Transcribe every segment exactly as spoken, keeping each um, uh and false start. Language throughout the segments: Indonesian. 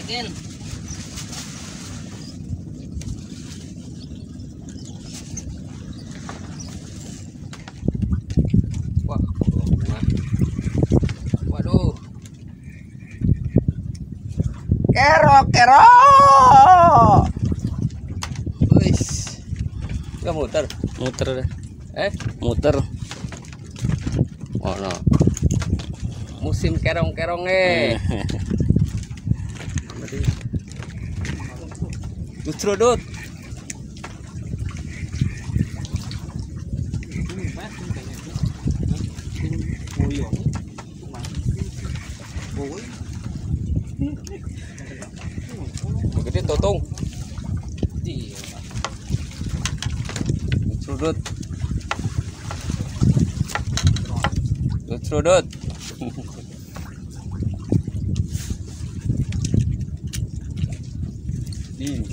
again. Wah, waduh. Kero kero. Wis. Enggak muter. Muter deh. Eh, Muter. oh no. Musim kerong-kerong eh. Justru dut. Gede totong. Justru dut. Justru dut. Di.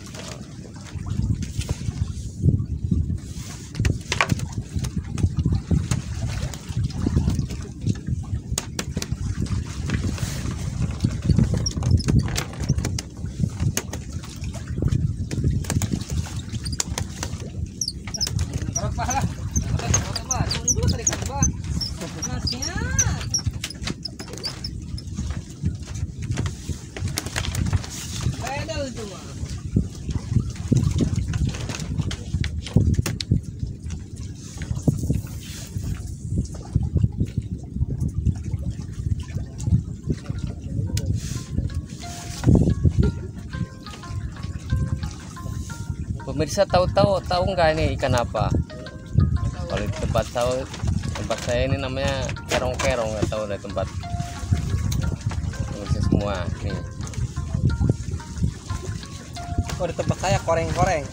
Pemirsa tahu-tahu tahu nggak ini ikan apa? Kalau di tempat tahu tempat saya ini namanya kerong-kerong, nggak tahu dari tempat pemirsa semua nih. Oh, di tempat saya koreng-koreng.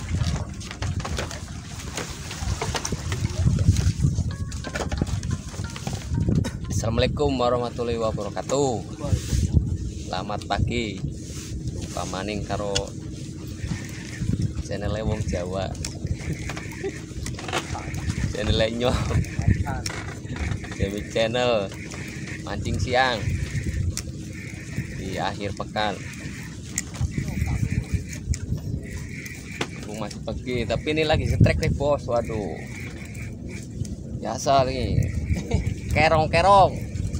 Assalamualaikum warahmatullahi wabarakatuh. Selamat pagi. Pamaning karo channel wong Jawa. Channel nyok. Demi channel mancing siang di akhir pekan. Masih pagi, tapi ini lagi setrek nih bos. Waduh, biasa nih. Kerong-kerong.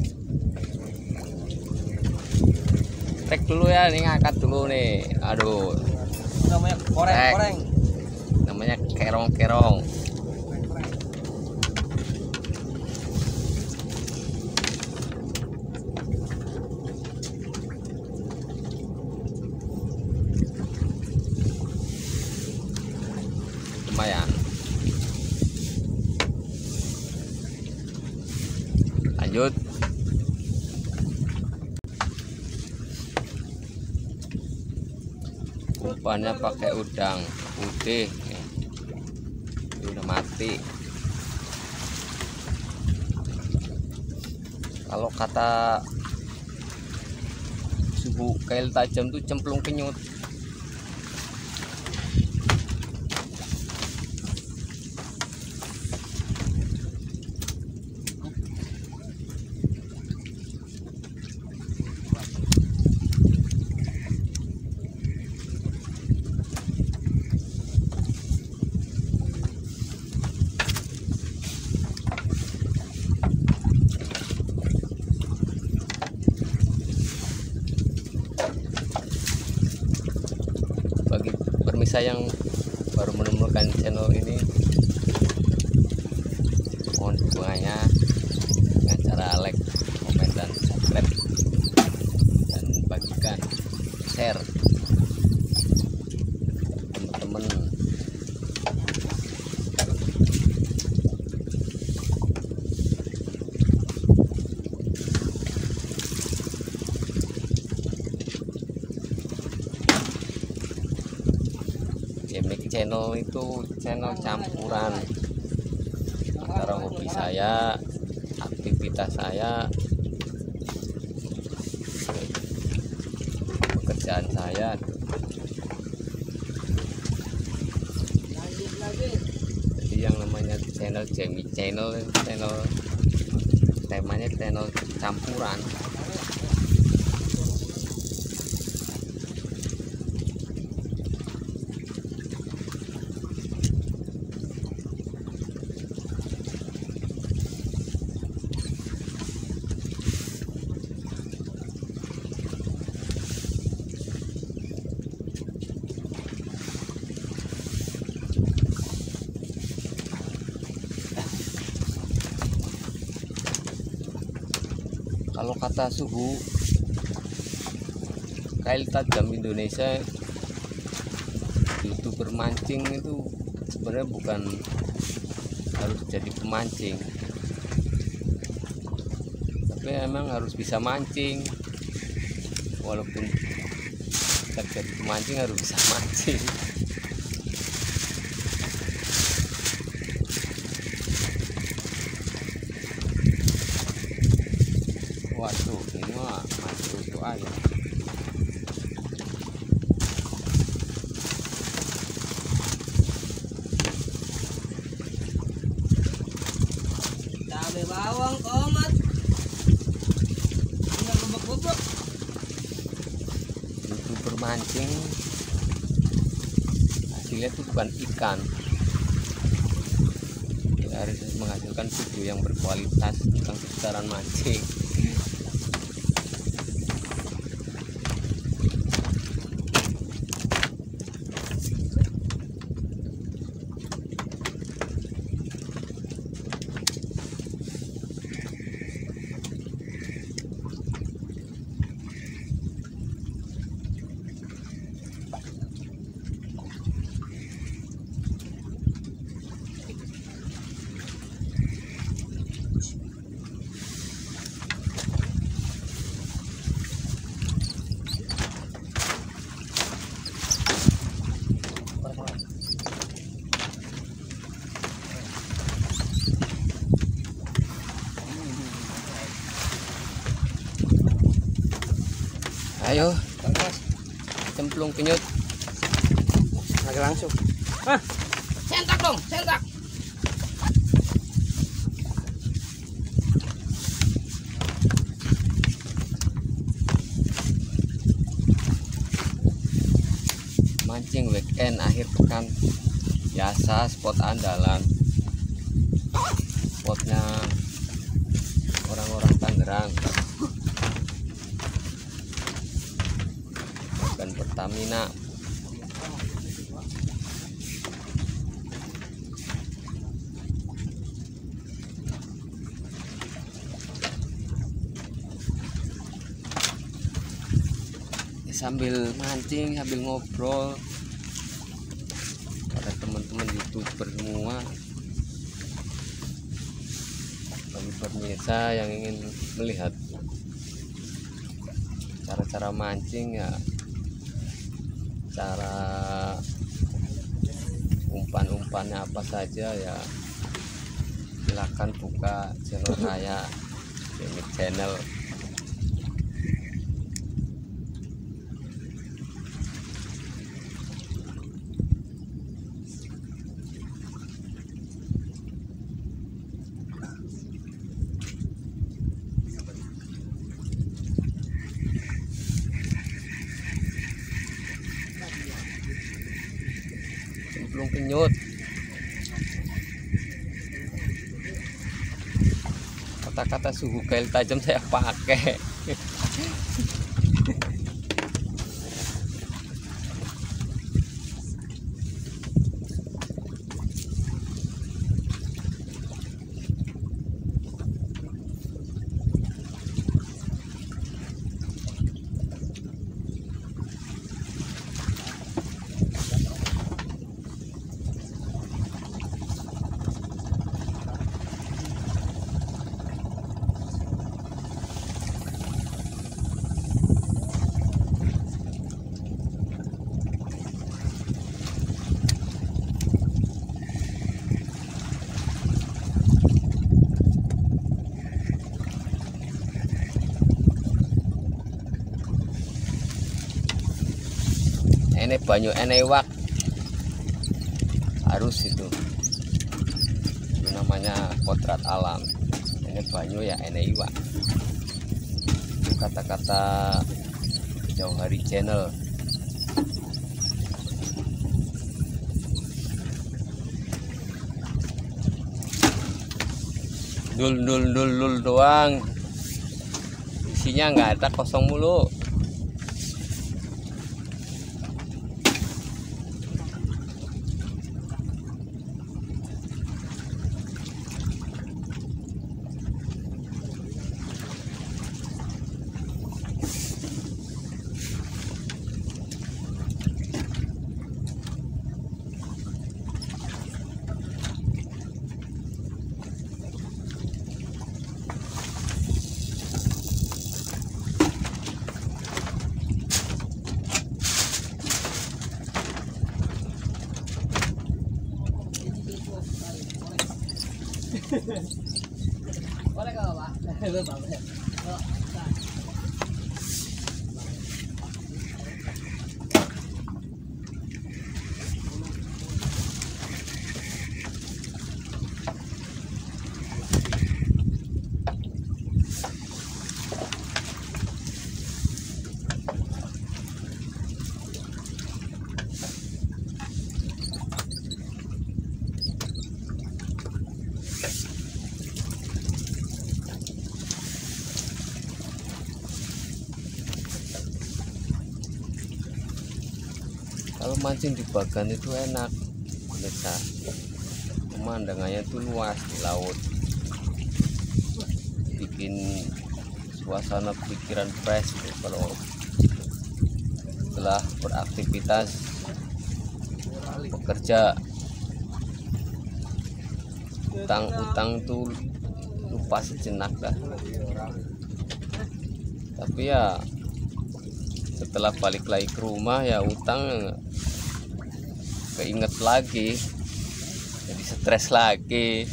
Trek dulu ya, nih ngangkat dulu nih. Aduh. Namanya koreng-koreng. Namanya kerong-kerong. Lumayan. Lanjut. Umpannya pakai udang putih. Ini udah mati. Kalau kata suhu kail tajam tuh cemplung kenyut. Pemirsa yang baru menemukan channel ini, mohon dukungannya dengan cara like, komen, dan subscribe, dan bagikan, share teman-teman. Gimmick channel itu channel campuran antara hobi saya, aktivitas saya, pekerjaan saya. Jadi yang namanya channel Jamie channel, channel temanya channel campuran. kata-kata suhu kail tajam Indonesia, youtuber mancing itu sebenarnya bukan harus jadi pemancing, tapi emang harus bisa mancing. Walaupun tidak jadi pemancing harus bisa mancing. Waduh, ini mah masuk itu aja. Cabe bawang, tomat. Tinggal bubuk-bubuk. Youtuber mancing hasilnya itu bukan ikan, ya harus menghasilkan video yang berkualitas tentang seputaran mancing. Ayo, cemplung penyut. Lagi langsung. Ah, Sentak dong, sentak. Mancing weekend akhir pekan biasa, spot andalan, spotnya orang-orang Tangerang. Dan Pertamina. Sambil mancing, sambil ngobrol pada teman-teman YouTuber semua, bagi pemirsa yang ingin melihat cara-cara mancing, ya cara umpan-umpannya apa saja, ya silakan buka channel saya, ini channel. Cemplung penyut. Kata-kata suhu kail tajam saya pakai. Ini banyu enewak harus itu, itu namanya kodrat alam. Ini banyu ya enewak. Itu kata-kata Jauh Hari channel. Dul dul dul dul doang, isinya nggak ada, kosong mulu. Boleh kau pak? Lupa boleh. Kalau mancing di Bagan itu enak, bisa pemandangannya tuh luas di laut, bikin suasana pikiran fresh tuh kalau setelah beraktivitas bekerja. Utang-utang tuh lupa sejenak dah, tapi ya setelah balik lagi ke rumah ya utang keinget lagi, jadi stres lagi.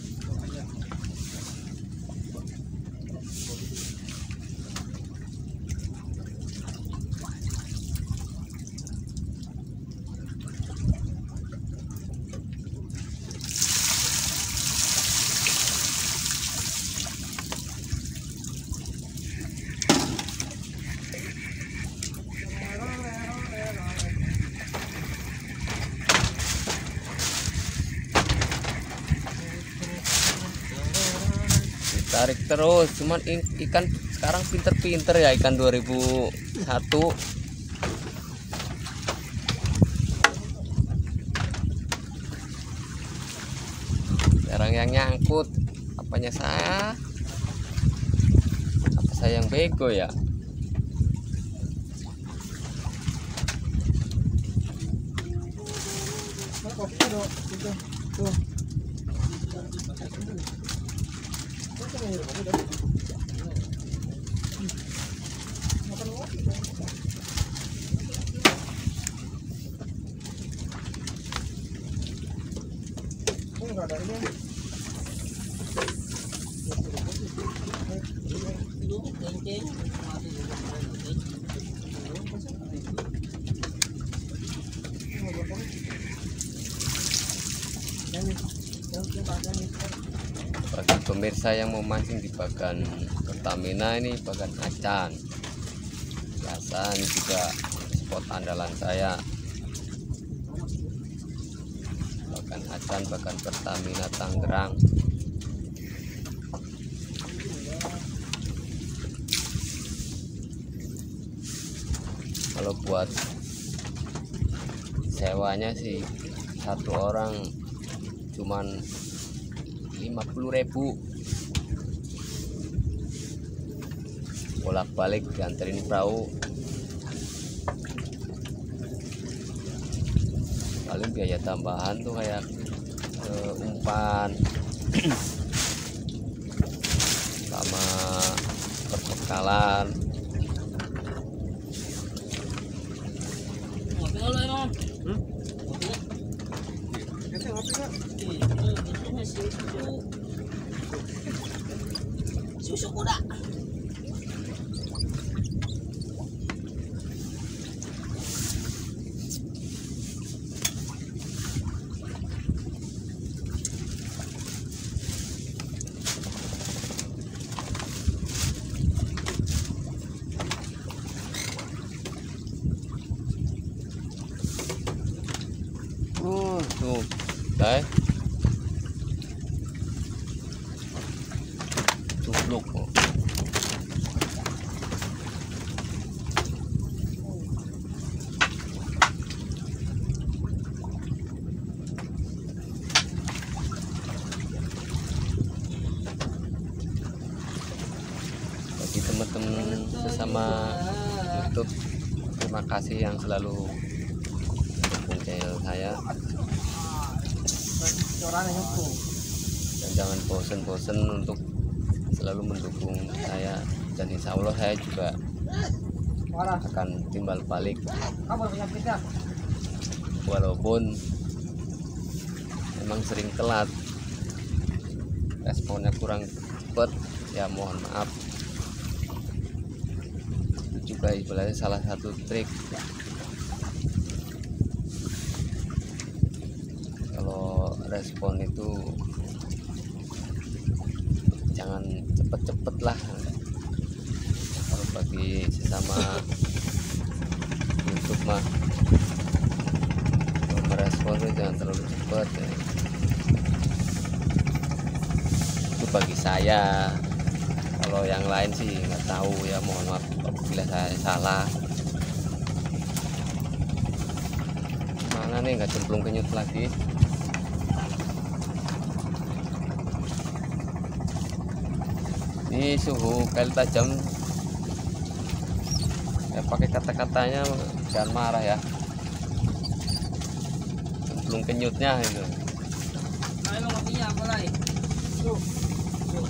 Tarik terus, cuman ikan sekarang pinter-pinter ya, ikan dua ribu satu. Sekarang yang nyangkut apanya saya? Apa saya yang bego ya? Bagi pemirsa yang mau mancing di Bagan Pertamina, ini Bagan Acan biasa, ini juga spot andalan saya. Bagan Acan, Bagan Pertamina, Tangerang. Kalau buat sewanya sih satu orang cuman lima puluh ribu, bolak-balik dianterin perahu. Paling biaya tambahan tuh kayak uh, umpan sama perbekalan. Susu kuda. Oh, tuh, guys. Tubluk. Oh. Bagi teman-teman sesama YouTube, terima kasih yang selalu mendukung channel saya, dan jangan bosen-bosen untuk selalu mendukung saya, dan insya Allah saya juga akan timbal balik walaupun memang sering telat. responnya kurang cepat ya mohon maaf. Itu juga ibaratnya salah satu trik kalau respon itu jangan cepet-cepet lah. Kalau bagi sesama YouTube mah merespon itu jangan terlalu cepat ya. Itu bagi saya. Kalau yang lain sih nggak tahu ya, mohon maaf apabila saya salah. Mana nih nggak cemplung kenyut lagi. Ini suhu kali tajam ya, pakai kata-katanya jangan marah ya, cemplung kenyutnya itu. Ayo ngopinya apa lagi? Tuh. Tuh.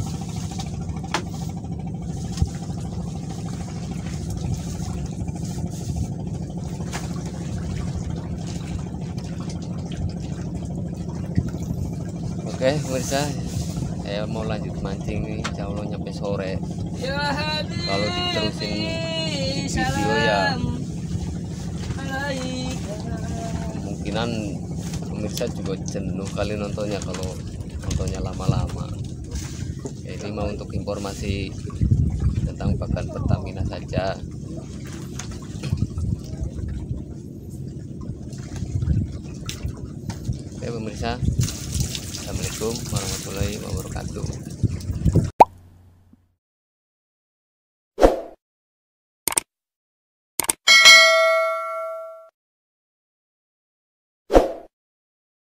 Oke pemirsa, saya mau lanjut mancing nih, insya Allah nyampe sore. Kalau diterusin video ya kemungkinan pemirsa juga jenuh kali nontonnya kalau nontonnya lama-lama. Ya, ini mau untuk informasi tentang bagan Pertamina saja. Oke pemirsa, assalamualaikum warahmatullahi wabarakatuh.